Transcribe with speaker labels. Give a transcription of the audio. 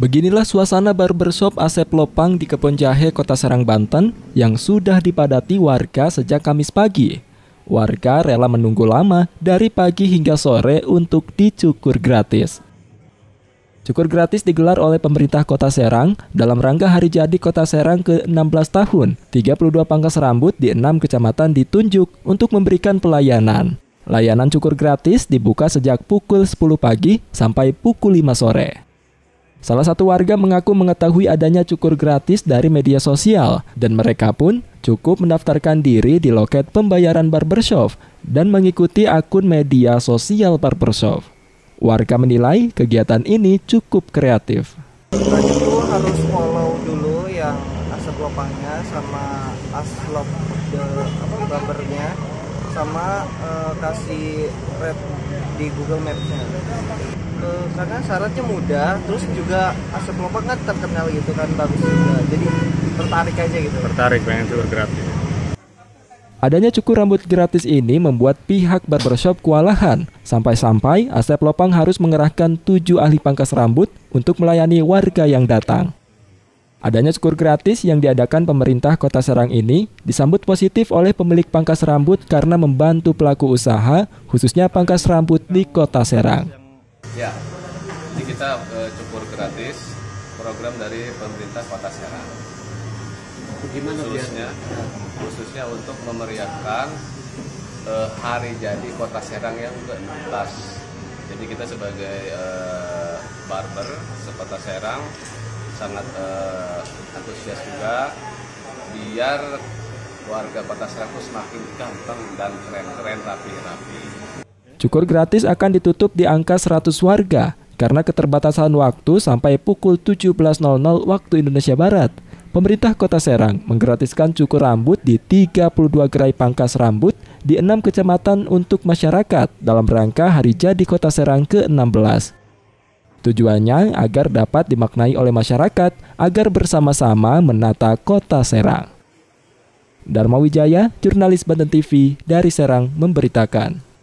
Speaker 1: Beginilah suasana barbershop Asep Lopang di Kebon Jahe, Kota Serang, Banten yang sudah dipadati warga sejak Kamis pagi. Warga rela menunggu lama dari pagi hingga sore untuk dicukur gratis. Cukur gratis digelar oleh pemerintah Kota Serang dalam rangka Hari Jadi Kota Serang ke-16 tahun. 32 pangkas rambut di 6 kecamatan ditunjuk untuk memberikan pelayanan. Layanan cukur gratis dibuka sejak pukul 10 pagi sampai pukul 5 sore. Salah satu warga mengaku mengetahui adanya cukur gratis dari media sosial dan mereka pun cukup mendaftarkan diri di loket pembayaran barbershop dan mengikuti akun media sosial barbershop. Warga menilai kegiatan ini cukup kreatif.
Speaker 2: Tadi itu harus follow dulu yang Asep Lopangnya sama aslop barbernya sama kasih rate di Google Maps-nya. Karena syaratnya mudah, terus juga Asep Lopang kan terkenal gitu kan, bagus juga. Jadi tertarik aja gitu.
Speaker 3: Tertarik pengen cukur gratis.
Speaker 1: Adanya cukur rambut gratis ini membuat pihak barbershop kewalahan. Sampai-sampai Asep Lopang harus mengerahkan 7 ahli pangkas rambut untuk melayani warga yang datang. Adanya cukur gratis yang diadakan pemerintah Kota Serang ini disambut positif oleh pemilik pangkas rambut karena membantu pelaku usaha, khususnya pangkas rambut di Kota Serang.
Speaker 4: Ya, ini kita cukur gratis program dari pemerintah Kota Serang. Khususnya untuk memeriahkan Hari Jadi Kota Serang yang ke-16. Jadi kita sebagai barber se-Kota Serang sangat antusias juga biar warga Kota Serang itu semakin ganteng dan keren-keren, rapi-rapi.
Speaker 1: Cukur gratis akan ditutup di angka 100 warga karena keterbatasan waktu sampai pukul 17.00 waktu Indonesia Barat. Pemerintah Kota Serang menggratiskan cukur rambut di 32 gerai pangkas rambut di 6 kecamatan untuk masyarakat dalam rangka Hari Jadi Kota Serang ke-16. Tujuannya agar dapat dimaknai oleh masyarakat agar bersama-sama menata Kota Serang. Dharma Wijaya, jurnalis Banten TV dari Serang memberitakan.